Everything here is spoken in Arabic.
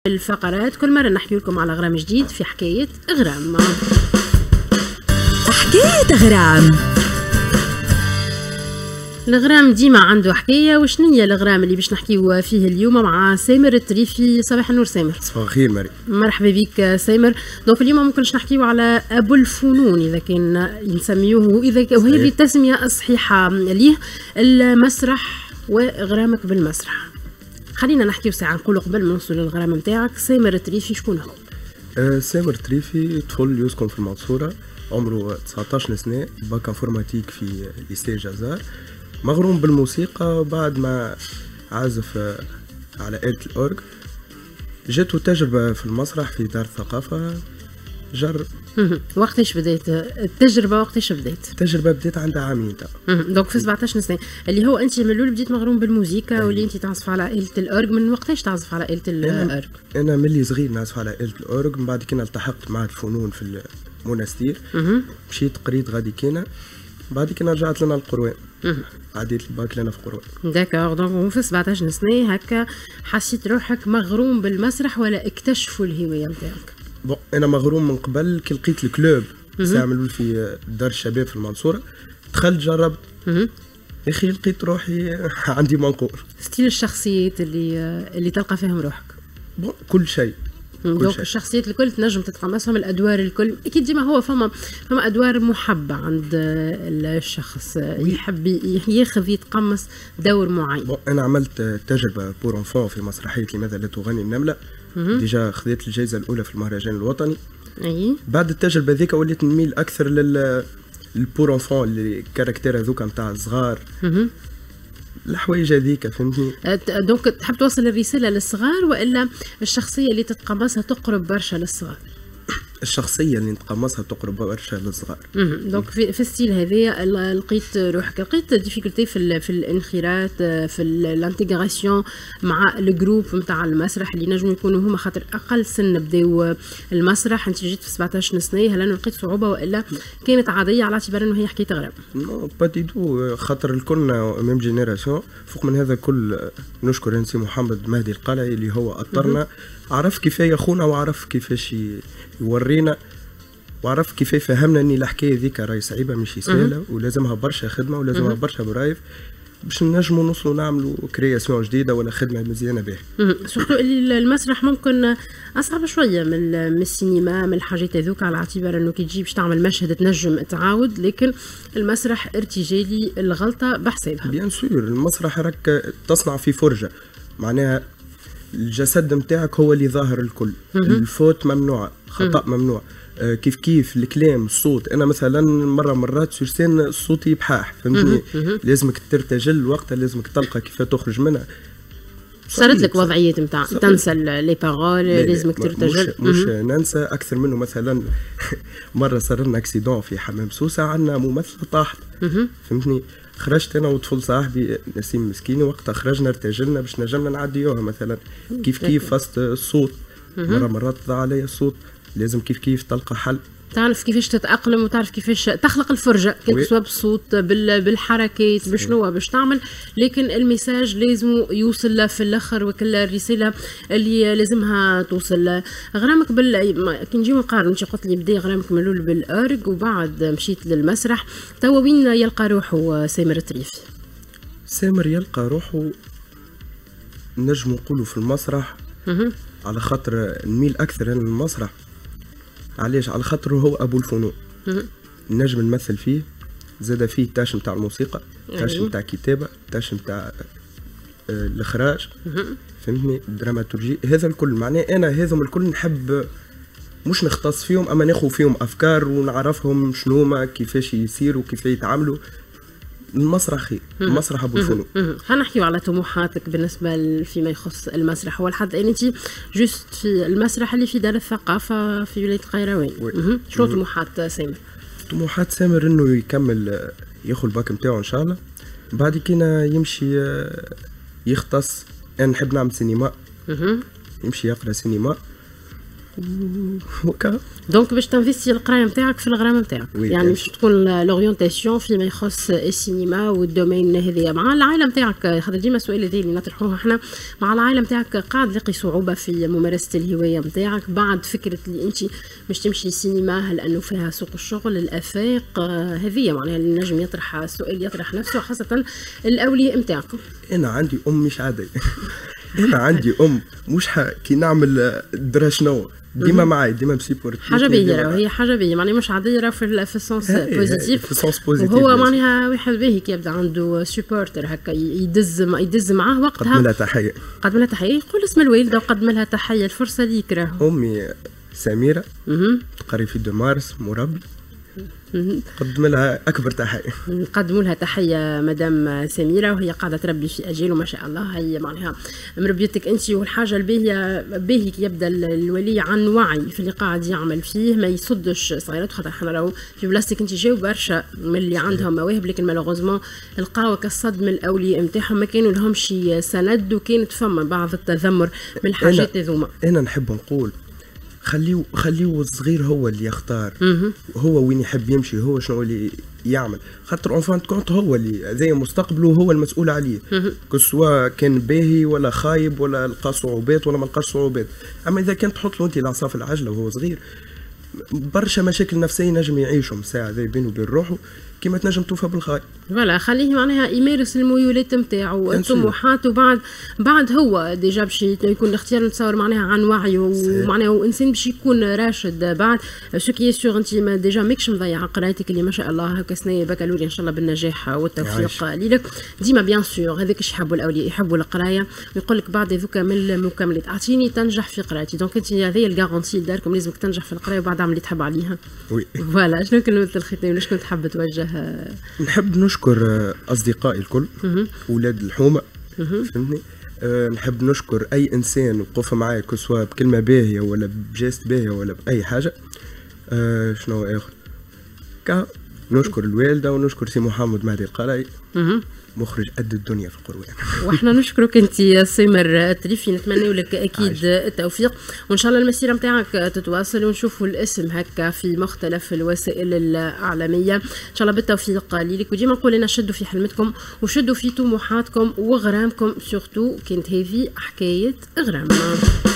الفقرات كل مرة نحكي لكم على غرام جديد في حكاية غرام. حكاية غرام. الغرام ديما عنده حكاية. وشنية الغرام اللي باش نحكيو فيه اليوم مع سامر التريفي؟ صباح النور سامر. صباح الخير مريم. مرحبا بك سامر. دونك اليوم ممكن نحكيو على أبو الفنون إذا كان نسميوه، وهي اللي التسمية الصحيحة ليه، المسرح وغرامك بالمسرح. خلينا نحكيو ساعة نقولوا قبل ما نوصل للغرام نتاعك. سامر التريفي شكون هو؟ سامر التريفي طفل يسكن في المنصورة، عمره 19 سنة، باك انفورماتيك في ليسي جزار، مغروم بالموسيقى. بعد ما عازف على آلة الأورج جاته تجربة في المسرح في دار الثقافة. جرب. وقتاش بديت التجربة؟ وقتاش بديت؟ التجربة بديت عندها عامين دونك في 17 سنة، اللي هو أنت من الأول بديت مغروم بالموسيقى، واللي أنت تعزف على آلة الأورج. من وقتاش تعزف على آلة الأورج؟ أنا ملي صغير نعزف على آلة الأورج، من بعد كنا التحقت مع الفنون في المنستير، مشيت قريت غادي كينا، بعد كنا رجعت لنا القروان، عديت الباك لنا في قروان. داكور. دونك في 17 سنة هكا حسيت روحك مغروم بالمسرح ولا اكتشفوا الهواية نتاعك؟ بون انا مغروم من قبل، كي لقيت الكلوب يستعملوا في دار الشباب في المنصورة، دخلت جربت، يا اخي لقيت روحي عندي منقور. ستيل الشخصيات اللي تلقى فيهم روحك؟ بون كل شيء. دونك الشخصيات الكل تنجم تتقمصهم، الادوار الكل اكيد ديما هو فما ادوار محبه عند الشخص يحب ياخذ يتقمص دور معين. بون انا عملت تجربه بور انفون في مسرحيه لماذا لا تغني النمله، ديجا خذيت الجائزه الاولى في المهرجان الوطني. اي بعد التجربه ذيك وليت نميل اكثر للبور انفون، اللي كاركتير هذوك نتاع الصغار، الحوايج هذيك، فهمتني؟ دونك تحب توصل الرساله للصغار ولا الشخصيه اللي تتقمصها تقرب برشا للصغار؟ الشخصيه اللي نتقمصها تقرب برشا للصغار. دونك في الستيل هذايا لقيت روحك، لقيت ديفيكولتي في الانخراط، في الانتيغراسيون مع الجروب نتاع المسرح اللي نجموا يكونوا هما خاطر اقل سن بداو المسرح. انت جيت في 17 سنه، هل لقيت صعوبه والا كانت عاديه على اعتبار انه هي حكايه غرام؟ نو با دي دو، خاطر الكلنا ميم جينيراسيون. فوق من هذا كل نشكر انسي محمد مهدي القلعي اللي هو اضطرنا، عرف كيف يخونا وعرف كيفاش يورينا وعرف كيف يفهمنا ان الحكايه ذيك راهي صعيبه مش سهله، ولازمها برشا خدمه ولازمها برشا برايف باش نجموا نوصلوا نعملوا كرياسيون جديده ولا خدمه مزيانه به. سورتو اللي المسرح ممكن اصعب شويه من السينما، من الحاجات هذوك، على اعتبار انه كي تجي باش تعمل مشهد تنجم تعاود، لكن المسرح ارتجالي، الغلطه بحسابها. بيان سور المسرح راك تصنع في فرجه، معناها الجسد نتاعك هو اللي ظاهر الكل. الفوت ممنوع، خطأ ممنوع، كيف الكلام، الصوت. انا مثلا مرات سورسين الصوت يبحاح، فهمتني؟ لازمك ترتجل وقتها، لازمك تلقى كيف تخرج منها. صارت لك وضعيات نتاع تنسى لي بارول، لازمك ترتجل؟ مش ننسى اكثر منه. مثلا مره صار لنا اكسيدون في حمام سوسه، عندنا ممثله طاحت، فهمتني؟ خرجت انا وطفل صاحبي نسيم مسكيني، وقتها خرجنا ارتجلنا باش نجمنا نعديوها. مثلا كيف وسط الصوت، مرات ضاع عليا الصوت، لازم كيف تلقى حل، تعرف كيفاش تتأقلم وتعرف كيفاش تخلق الفرجة، كيف سواء بالصوت بالحركات بشنو باش تعمل، لكن الميساج لازم يوصل في الاخر، وكل الرسالة اللي لازمها توصل. غرامك كي نجيو نقارن، انت قلت لي بدا غرامك من الاول بالأورج وبعد مشيت للمسرح، توا وين يلقى روحه سامر التريفي؟ سامر يلقى روحه نجم نقولوا في المسرح، على خاطر نميل اكثر انا للمسرح. علاش؟ على خاطر هو ابو الفنون، نجم نمثل فيه، زاد فيه تاش نتاع الموسيقى، تاش نتاع كتابه، تاش نتاع الاخراج، فهمتني؟ الدراماتورجي، هذا الكل. معناه انا هذم الكل نحب مش نختص فيهم، اما ناخذ فيهم افكار ونعرفهم شنو هما، كيفاش يصيروا، كيف يتعاملوا. المسرح خير، المسرح ابو الفنون. خلينا نحكيو على طموحاتك بالنسبه فيما يخص المسرح. هو لحد الان انت جوست في المسرح اللي في دار الثقافه في ولايه القيروان. شنو طموحات سامر؟ طموحات سامر انه يكمل، ياخذ الباك نتاعو ان شاء الله، بعد كينا يمشي يختص. انا نحب نعمل سينما، يمشي يقرا سينما، وكا دونك باش تنفيستي القرايه نتاعك في الغرام نتاعك يعني باش تكون لورينتاسيون فيما يخص السينما والدومين هذايا مع العائله نتاعك. خاطر ديما السؤال هذا اللي نطرحوه احنا مع العائله نتاعك قاعد تلاقي صعوبه في ممارسه الهوايه نتاعك بعد فكره اللي انت باش تمشي السينما هل انه فيها سوق الشغل الافاق هذه معناها اللي نجم يطرح السؤال يطرح نفسه خاصه الاولياء نتاعكم. انا عندي ام مش عاديه انا عندي ام مش كي نعمل درا شنو ديما معايا ديما بسيبورت حاجه باهيه وهي حاجه باهيه معناها مش عاديه في السونس بوزيتيف في السونس بوزيتيف وهو معناها واحد باهي كي يبدا عنده سوبورتر هكا يدز معاه وقتها قدم لها تحيه يقول اسم الوالده وقدم لها تحيه الفرصه ليك راهو. امي سميره قري في 2 مارس مربي نقدم لها اكبر تحيه. نقدموا لها تحيه مدام سميره وهي قاعده تربي في اجيال وما شاء الله هي معناها مربيتك انت. والحاجه الباهيه باهي يبدا الولي عن وعي في اللي قاعد يعمل فيه ما يصدش صغيرات خاطر احنا راهو في بلاصتك انت جاو برشا من اللي عندهم مواهب لكن مالوغوزمون لقاو كالصد من الاولياء نتاعهم ما كانوا لهمش سند وكانت فما بعض التذمر من الحاجات هذوما. انا نحب نقول خليو الصغير هو اللي يختار هو وين يحب يمشي هو شنو اللي يعمل خاطر اون فان كونت هو اللي زي مستقبله هو المسؤول عليه سواء كان باهي ولا خايب ولا لقى صعوبات ولا ما لقاش صعوبات. اما اذا كنت تحط له انت العصا في العجله وهو صغير برشا مشاكل نفسيه نجم يعيشهم ساعه ذي بينه وبين روحه كيما تنجم توفى بالخير. فوالا خليه معناها يمارس الميولات نتاعو الطموحات بعد هو ديجا باش يكون الاختيار نتصور معناها عن وعي ومعناها وانسان باش يكون راشد بعد سو كي سور انت ديجا ماكش مضيع قرايتك اللي ما شاء الله هكا سنه بكالوريا ان شاء الله بالنجاح والتوفيق ليك ديما بيان سور هذاك اش يحبوا الاولياء يحبوا القرايه ويقول لك بعد هذوك من المكملات اعطيني تنجح في قرايتي دونك انت هذه الجارونتي داركم لازمك تنجح في القرايه وبعد اعمل اللي تحب عليها. وي فوالا شنو كلمه الختام واش كنت حاب توجه؟ نحب نشكر أصدقائي الكل أولاد الحومة فهمتني. نحب نشكر أي إنسان وقف معايا سواء بكلمة باهية ولا بجيست باهية ولا بأي حاجة. شنو آخر نشكر الوالدة ونشكر سي محمد مهدي القلاي مخرج قد الدنيا في القروان. واحنا نشكرك انت سمر التريفي نتمنى لك اكيد التوفيق وان شاء الله المسيره نتاعك تتواصل ونشوفوا الاسم هكا في مختلف الوسائل الاعلاميه ان شاء الله بالتوفيق ليك. وديما نقول لنا شدوا في حلمتكم وشدوا في طموحاتكم وغرامكم سورتو كانت هذه حكايه غرام.